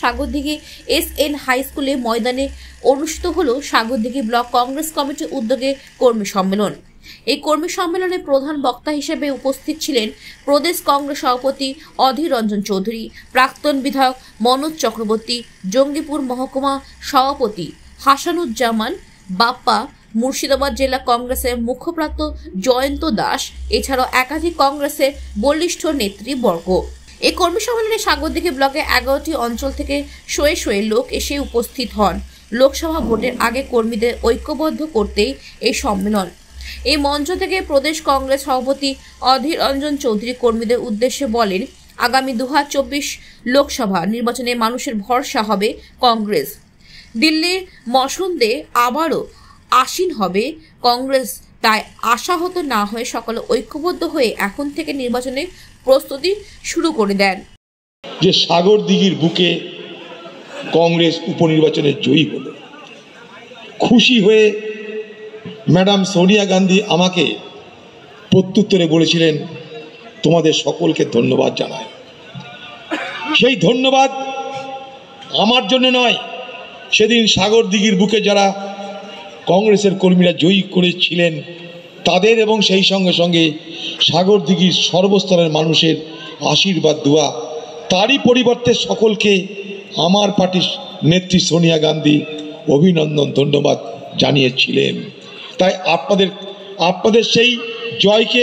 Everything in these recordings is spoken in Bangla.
সাগরদিঘি SN হাই স্কুলে ময়দানে অনুষ্ঠিত হলো সাগরদিঘি ব্লক কংগ্রেস কমিটির উদ্যোগে কর্মী সম্মেলন। এই কর্মী সম্মেলনে প্রধান বক্তা হিসেবে উপস্থিত ছিলেন প্রদেশ কংগ্রেস সভাপতি অধীর রঞ্জন চৌধুরী, প্রাক্তন বিধায়ক মনোজ চক্রবর্তী, জঙ্গিপুর মহকুমা সভাপতি হাসানুজ্জামান বাপ্পা, মুর্শিদাবাদ জেলা কংগ্রেসের মুখপাত্র জয়ন্ত দাস, এছাড়াও একাধিক কংগ্রেসের বলিষ্ঠ নেতৃবর্গ। এই কর্মী সম্মেলনে সাগরদিঘি ব্লকে 11টি অঞ্চল থেকে শয়ে শয়ে লোক এসে উপস্থিত হন। লোকসভা ভোটের আগে কর্মীদের ঐক্যবদ্ধ করতেই এই সম্মেলন। এই মঞ্চ থেকে প্রদেশ কংগ্রেস সভাপতি অধীর রঞ্জন চৌধুরী কর্মীদের উদ্দেশ্যে বলেন, আগামী 2024 লোকসভা নির্বাচনে মানুষের ভরসা হবে কংগ্রেস। দিল্লির মসনদে আবারও আসীন হবে কংগ্রেস, তাই আশাহত না হয়ে সকলে ঐক্যবদ্ধ হয়ে এখন থেকে নির্বাচনের প্রস্তুতি শুরু করে দেন। যে সাগরদিঘির বুকে কংগ্রেস উপনির্বাচনে জয়ী হলো, খুশি হয়ে ম্যাডাম সোনিয়া গান্ধী আমাকে প্রত্যুত্তরে বলেছিলেন, তোমাদের সকলকে ধন্যবাদ জানাই। সেই ধন্যবাদ আমার জন্য নয়, সেদিন সাগরদিঘির বুকে যারা কংগ্রেসের কর্মীরা জয়ী করেছিলেন তাদের এবং সেই সঙ্গে সঙ্গে সাগরদিঘির সর্বস্তরের মানুষের আশীর্বাদ দোয়া, তারই পরিবর্তে সকলকে আমার পার্টির নেত্রী সোনিয়া গান্ধী অভিনন্দন ধন্যবাদ জানিয়েছিলেন। তাই আপনাদের সেই জয়কে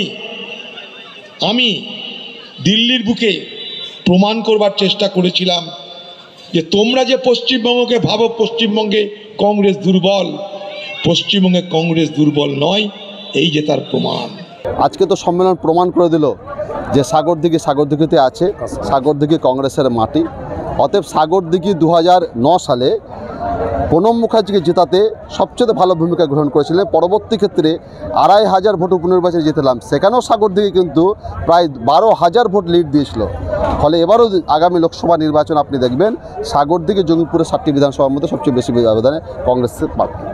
আমি দিল্লির বুকে প্রমাণ করবার চেষ্টা করেছিলাম যে তোমরা যে পশ্চিমবঙ্গকে ভাবো পশ্চিমবঙ্গে কংগ্রেস দুর্বল, পশ্চিমবঙ্গে কংগ্রেস দুর্বল নয়, এই যে তার প্রমাণ। আজকে তো সম্মেলন প্রমাণ করে দিল যে সাগরদিঘিতে আছে, সাগরদিঘি কংগ্রেসের মাটি। অতএব সাগরদিঘি 2009 সালে প্রণব মুখার্জিকে জেতাতে সবচেয়ে ভালো ভূমিকা গ্রহণ করেছিলেন। পরবর্তী ক্ষেত্রে 2500 ভোট উপনির্বাচনে জিতলাম, সেখানেও সাগরদিঘি কিন্তু প্রায় 12,000 ভোট লিড দিয়েছিল। ফলে এবারও আগামী লোকসভা নির্বাচন আপনি দেখবেন সাগরদিঘি জঙ্গিপুরের 7টি বিধানসভার মধ্যে সবচেয়ে বেশি ব্যবধানে কংগ্রেসের পাবে।